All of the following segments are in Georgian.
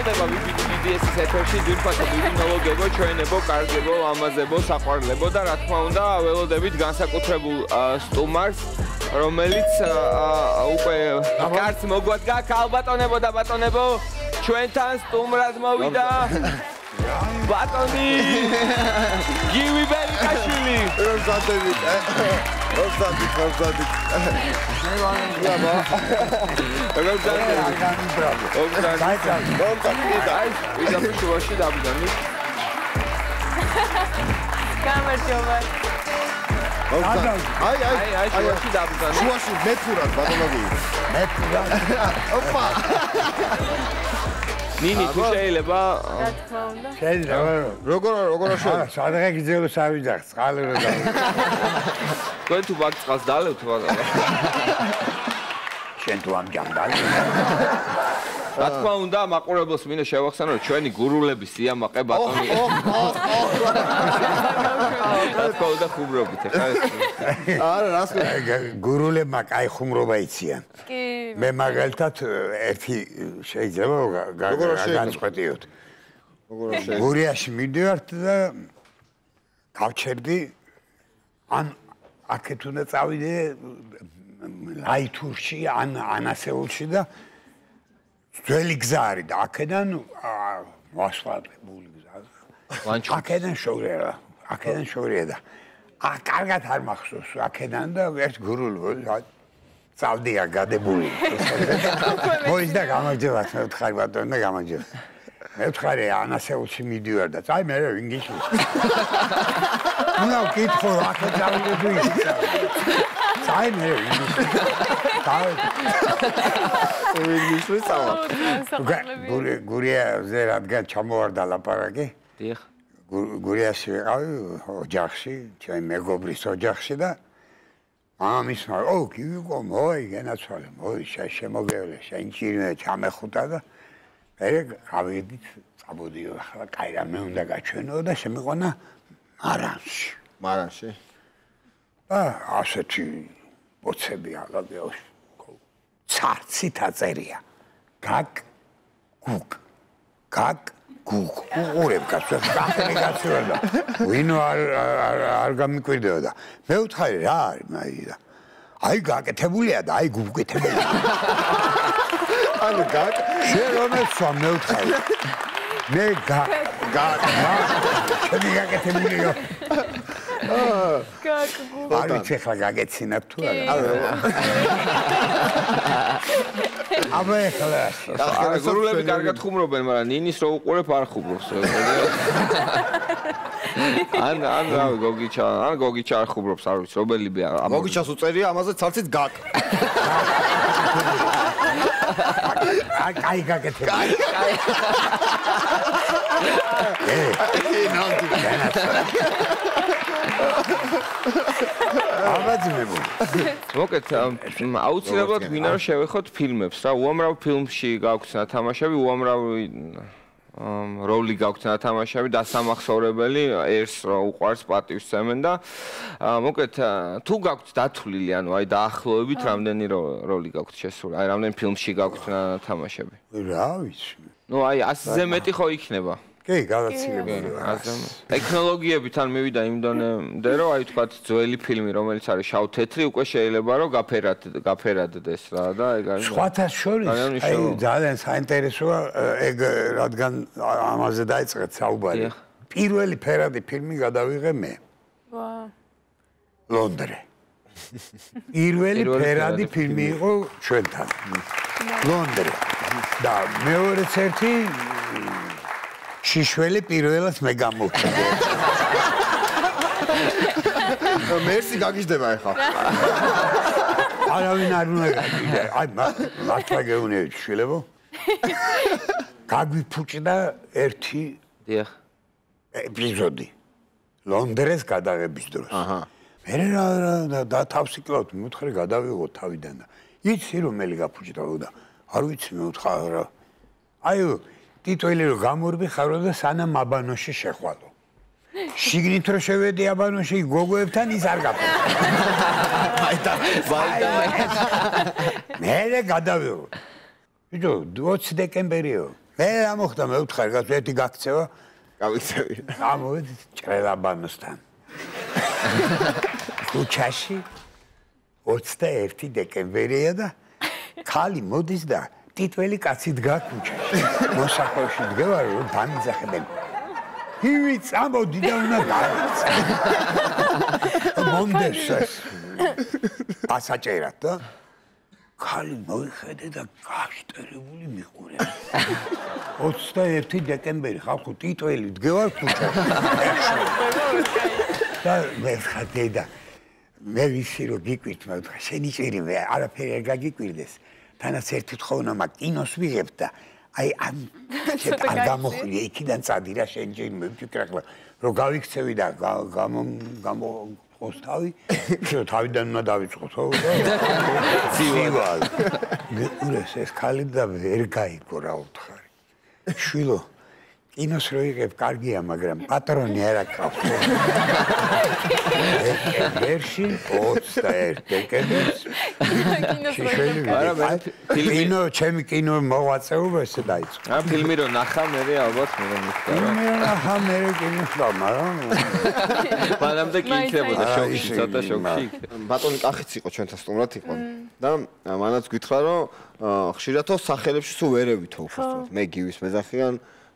ბრალდება VBDS-ის ეთერში, ძირფასად ვიბინოლოგებო, ჩვენებო, კარგებო, ლამაზებო, საყვარლებო და რა თქმა უნდა, ველოდებით განსაკუთრებულ სტუმარს, რომელიც უკვე კარს მოგვადგა, ქალბატონებო და ბატონებო, ჩვენთან სტუმრად მოვიდა ბატონი გივი ბერიკაშვილი. ნინი თუ შეიძლება რა თქმა უნდა შეიძლება როგორ შეიძლება სადღა გიძელოს ავიძახ წყალი რო და თქვენ თუ ბაკ წყალს დალევთ ბატონო შენ თუ ამჯამ დალე რა თქმა უნდა მაყურებელს მინდა შევახსენო რომ ჩვენი გურულების სიამაყე ბატონი რა თქმა უნდა ხუმრობით ეხლა არა რას გურულებმა კაი ხუმრობა იციან კი მე მაგალითად ერთი შეიძლება განსხვავდიოთ გურიაში მიდივართ და გავჩერდი ან აქეთ უნდა წავიდე ლაითურში ან ანასეულში და ძველი გზა არის და აქედან ვასფალტებული გზა აქედან შორია და კარგად არ მახსოვს აქედან და ერთ გურულს წავდია გადებული მოიზდა გამარჯობა მე ვთხარი ბატონო და გამარჯობა მე ვთხარი ანასეულში მიდივარ და წაი მე ვინ გიშლის უნდა ვკითხო აქეთ წავიდე თუ ის წაი მე ვინ გიშლის გურიაზე რადგან ჩამოვარდა ლაპარაკი დიახ გურიაში ვიყავი ოჯახში ჩემი მეგობრის ოჯახში და მამამისმა გიგო მოი განაცვალე მოი შემოგევლე შენჭირნე ჩამეხუტა და მე გავიდით წაბოდიო ახლა კაი რამე უნდა გაჩვენო და შემიყვანა მარანში და ასეთი ბოცები აღაგეოს ცარცით აწერია გაკ გუკ უყურებ გასვლა გასვლა ვინო არ გამიკვირდებოდა მე ვთხარი რა არის მაიდა აი გაკეთებულია და აი გუკეთებულია ანუ გაკ შენ რომელსა მე ვთხარი მე გაკ გაკეთებულია არ ვიცი ახლა გაგეცინათ თუ არა აბა ახლა გურულები კარგად ხუმრობენ მაგრამ ნინის რო უყურებ არ ხუმრობს ან გოგიჩა არ ხუმრობს არ ვიცი რომელიმე გოგიჩას უწერია ამაზე ცალცით გაკ კაი გაკეთებული მოკეთ აუცილებლად გვინდა რომ შევეხოთ ფილმებს რა უამრავ ფილმში გაგვქცნა თამაშები უამრავი როლი გაგვქცნა თამაშები დასამახსოვრებელი ერს რა უყვარს პატივს სცემენ და მოკეთ თუ გაგვთ დათვლილი ანუ აი დაახლოებით რამდენი როლი გაგვთ შესული აი რამდენი ფილმში გაგვქცნა თამაშები რა ვიცი ნუ აი 100-ზე მეტი ხო იქნება კი გავაცილებელი ტექნოლოგიები თან მივიდა იმ დონემდე რომ აი თქვათ ძველი ფილმი რომელიც არის შავ-თეთრი უკვე შეიძლება რომ გაფერადდეს რა და ეგ არის სხვათა შორის აი ძალიან საინტერესოა ეგ რადგან ამაზე დაიწყეთ საუბარი პირველი ფერადი ფილმი გადავიღე მე ლონდრე პირველი ფერადი ფილმი იყო ჩვენთან ლონდრე და მეორეც ერთი შიშველი პირველად მე გამოვხდე. მერსი გაგიჟდება ახლა. არავინ არ უნდა გაგიჟდა. აი მართლა გეუბნები შვილებო. გაგვიფუჭდა ერთი ეპიზოდი. ლონდრეს გადაღების დროს. მე რა დავსიკლავთ, მithre გადავიღოთ თავიდან და იცი რომელი გაფუჭდა და არ ვიცი მე ვთხარ რა. აი ტიტული რომ გამორბი ხარო და სანამ აბანოში შეხვალო. შიგნით რო შევედი აბანოში გოგოებთან ის არ გაფუჭდა. აი და მე გადავიღო. ბიჭო 20 დეკემბერიო. მე რა მოხდა მე ვთხარ ერთი გაქცევა გავიქცევი. ამოვედი ჭრელაბანოსთან. ქუჩაში 21 დეკემბერია და ხალი მოდის და ტიტველი კაცი დგა ქუჩაში. მოსახვევში დგება რომ დამიძახებენ. ივიც ამოდი და უნდა გავიქცე. მომდეს ეს. ასაჭერად და ხალი მოიხედე და გაშტერებული მიყურე. 21 დეკემბერი ხალხო ტიტველი დგება ქუჩაში. და მე ხადე და მე ვიცი რომ გიკვირთ მე ვთქვა შენი ჭირი მე არაფერი არ გაგიკვირდეს თანაც ერთი თხოვნა მაგ კინოს ვიღებ და აი ამ არ გამოხვიდე იქიდან წადი რა შენ ჭირი მე ვფიქრე ახლა რომ გავიქცევი და გამოსთავი შენ თავიდან უნდა დავიწყო ცივალ მეურეს ეს ხალი და ვერ გაიგო რა უთხარი შვილო კინოს რო იღებ კარგია მაგრამ პატრონი არ აქვს ვერში 21 დეკემბერს კინო ჩემი კინო მოვაწეობ ესე დაიწყო რა ფილმი რო ნახა მე ალბათ მე მიხდა მე ნახა მე კინოს და მაგრამ მანამდე კი იქნებოდა შოქში ცოტა შოქში ბატონი კახიც იყო ჩვენთან სტუმრად იყო და მანაც გითხრა რომ ხშირადო სახელებში სულ ვერევითო უბრალოდ მე გივის მეძახიან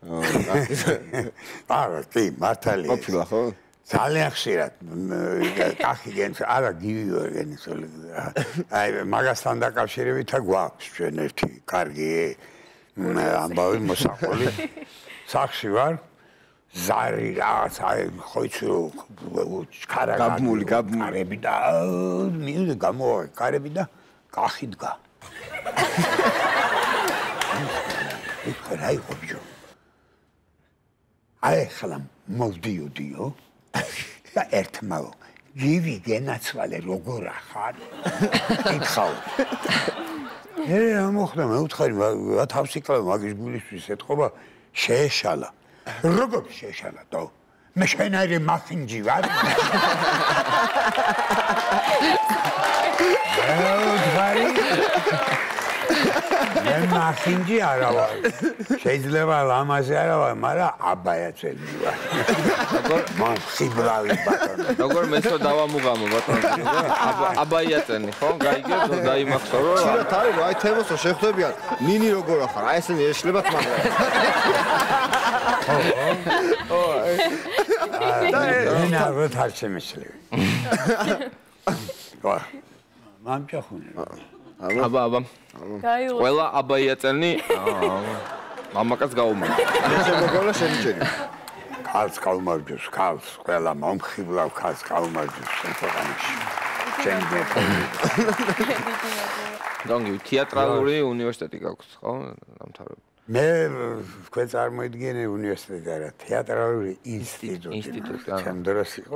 არა კი მართალია ყოფილა ხო ძალიან ხშირად კახი გენს არა გივი ვერ გენსული აი მაგასთან დაკავშირებით გვაქვს ჩვენ ერთი კარგი ამბავი მოსაყოლი სახში ვარ ზარი რაღაც აი ხო იცი ჩქარა გაბმული კარები და მივიდე გამოვა კარები და კახი დგა აი ხო ბიჭო აი ხლა მოვდიოდიო და ერთმალო გივი გენაცვალე როგორ ახარ ითხავ რა მოხდა მე ვთხარი რა თავს იკლავ მაგის გულისთვის ეთყობა შეეშალა როგორ შეეშალა და მე შენაირი მახინჯი ვარ ვთქარი მე მახინჯი არა ვარ შეიძლება ლამაზი არა ვარ მაგრამ აბაიაცელი ვარ მან ხიბრავი ბატონო როგორ მეცო დავამუღამო ბატონო აბაიაცენი ხო გაიგებ რომ დაიმახსო რომ ხშირად არის რომ აი თემოსო შეხვდებიან ნინი როგორ ახარ აი ესენი ეშლებათ მაგრამ მე არ თარ შემეშლები მამჭახუნე აბა ყველა აბაიაცენი მამაკაც გაუმარჯოს ესე მოგავლა შემიჩერი ქალს გაუმარჯოს ქალს ყველა მომხიბლავ ქალს გაუმარჯოს შემთხვევაში ჩემი დონგი თეატრალური უნივერსიტეტი გაქვს ხო დამთავრებული მე თქვენ წარმოიდგინე უნივერსიტეტი არა თეატრალური ინსტიტუტი ჩემ დროს იყო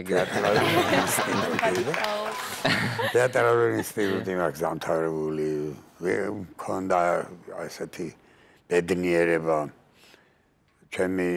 თეატრალური ინსტიტუტი მაქვს დამთავრებული მქონდა ასეთი ბედნიერება ჩემი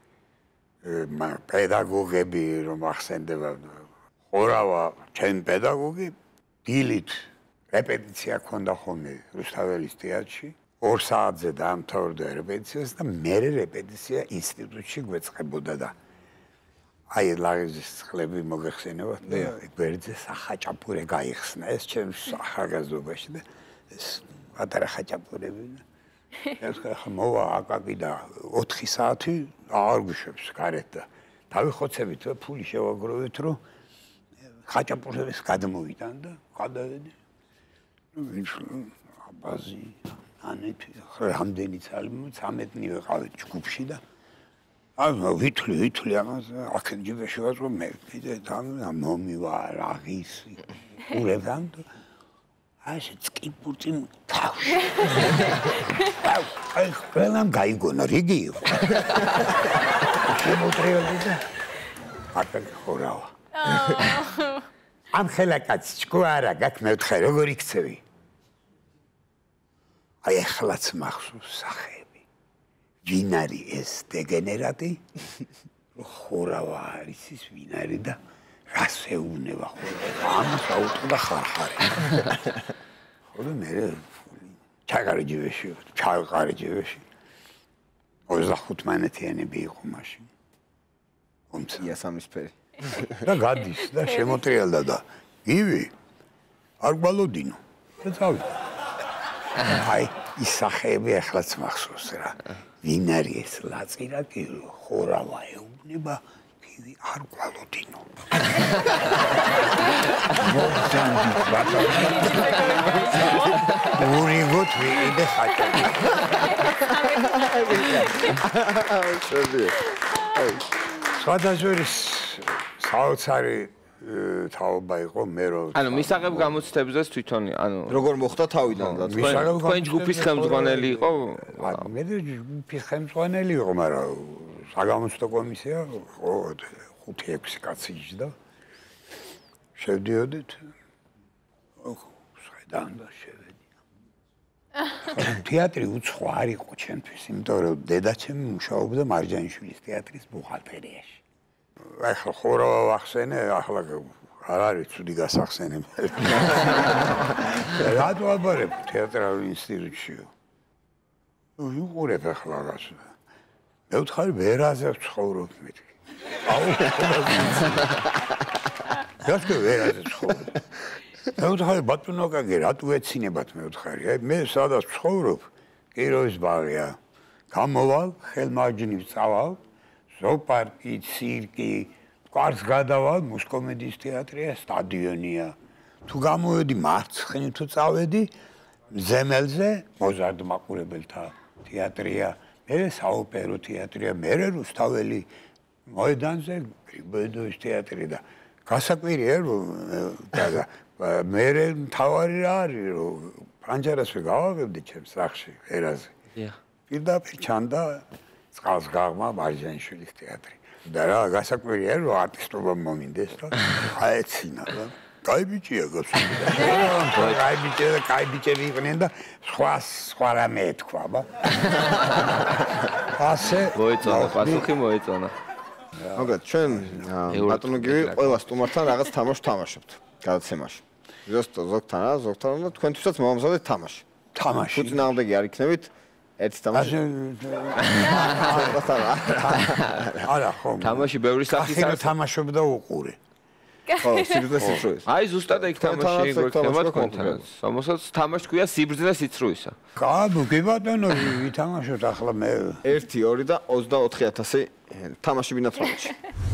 პედაგოგები რომ ახსენდება ხორავა ჩემი პედაგოგი დილით რეპეტიცია ქონდა ხოლმე რუსთაველის თეატრში 2 საათზე დაამთავრდა რეპეტიციას და მერე რეპეტიცია ინსტიტუტში გვეწყებოდა და აი ლაღიზის წყლები მოგეხსენებათ და გვერდზე სახაჭაპურე გაიხსნა ეს ჩემს ახალგაზრდობაში და ეს პატარა ხაჭაპურები ეს ხა მოვა აკაკი და 4 საათი აღარ გვიშვებს გარეთ და დავიხოცებით ფული შევაგროვეთ რომ ხაჭაპურების გადმოვიდან და გადავედი აბაზი ანეთ რამდენი წელი 13 ვიყავით ჯგუფში და ანუ ვითვლი ამაზე აქეთ ჯიბეში ვარ რომ მე კიდე მომივა რაღისი ურებდან და აი წკიპურწი თავში აი ყველამ გაიგონა რიგი იყო შემოტრიალდი და აკაკი ხორავა ამ ხელაკაც ჭკუარა გაქვს მე ვთხარ როგორ იქცევი აი ახლაც მახსოვს სახეები ვინ არის ეს დეგენერატი ხორავა არის ის ვინ არის და რას ეუბნება ხორავა ამას აუწყდა ხარხარი ხოლმე მე ჩაგარეჯივეში 25 მანეთიანები იყო მაშინ. იასამისფერი. და გადის და შემოტრიალდა და ივი არ გვალოდინო. და წავიდა. აი ის სახეები ახლაც მახსოვს რა. ვინ არის ეს ლაწირა კი ხორავა ეუბნება ივი არ გვალოდინო. ორი გოთ ვიყიდე ხაჭა. სხვადასხვის საოცარი თაობა იყო მე რო ანუ მისაღებ გამოცდებზეც თვითონ ანუ როგორ მოხდა თავიდან და თქვენ ჯგუფის ხელმძღვანელი იყო მე ჯგუფის ხელმძღვანელი იყო მაგრამ საგამოცდო კომისია 5-6 კაცი იჯდა შევდიოდით შედან და შევედია თეატრი უცხო არ იყო ჩემთვის იმიტომ რომ დედაჩემი მუშაობდა მარჯანიშვილის თეატრის ბუხალტერიაში ახლა ხორავა ვახსენე, ახლა არ არის ცუდი გასახსენებელი. რატო აბარებ თეატრალურ ინსტიტუტშიო? ვიყურებ ახლა რას. მე ვთხარი ვერაზე ვცხოვრობ მეთქი. აუ. გასკე ვერაზე ვცხოვრობ. მე ვთხარი ბატონო კაკი რატო ეცინებათ მე ვთხარი. აი მე სადაც ვცხოვრობ, კიროვის ბაღია. გამოვალ, ხელმარჯვნივ წავალ. ზოპარკი, ცირკი, კვარს გადავალ, მუსკომედიის თეატრია, სტადიონია. თუ გამოვედი მარცხნივ თუ წავედი, ზემელზე მოზარდ მაყურებელთა თეატრია, მერე საოპერო თეატრია, მერე რუსთაველი მოედანზე გრიბოედოვის თეატრი და გასაკვირია რომ მერე მთავარი რა არის რომ პანჯარასვე გავაღებდი ჩემს სახლში ერაზე. პირდაპირ ჩანდა წყალს გაღმა მარჯანიშვილის თეატრი. და რა გასაკვირია რომ არტისტობა მომინდეს და აეცინა რა. კაი ბიჭია გასული. კაი ბიჭია და კაი ბიჭები იყვნენ და სხვა რამე ეთქვა ბა. ასე მოეწონა, პასუხი მოეწონა. მოგეთ ჩვენ ბატონო გივი ყველა სტუმართან რაღაც თამაშს თამაშობთ გადაცემაში. ზოგთან რა, ზოგთან და თქვენთვისაც მომამზადეთ თამაში. თამაში. თუ წინააღმდეგი არ იქნებით ერთი თამაში. არა ხო. თამაში ბევრი სახის არის. თამაშობდა უყურე. ხო, სიბრძნე სიცრუის. აი ზუსტად ეგ თამაში გვექნება თქვენთანაც. რომელსაც თამაში თქვია სიბრძნე სიცრუისა. კაბო, კი ბატონო, ვითამაშოთ ახლა მე 1, 2 და 24000 თამაში ბინათლობაში.